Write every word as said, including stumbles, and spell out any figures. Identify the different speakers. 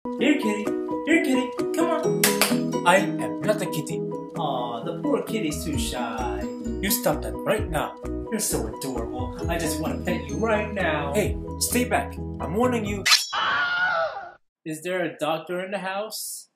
Speaker 1: Here, kitty. Here, kitty. Come on.
Speaker 2: I am not a kitty.
Speaker 1: Aw, the poor kitty's too shy.
Speaker 2: You stop that right now.
Speaker 1: You're so adorable. I just want to pet you right now.
Speaker 2: Hey, stay back. I'm warning you.
Speaker 1: Is there a doctor in the house?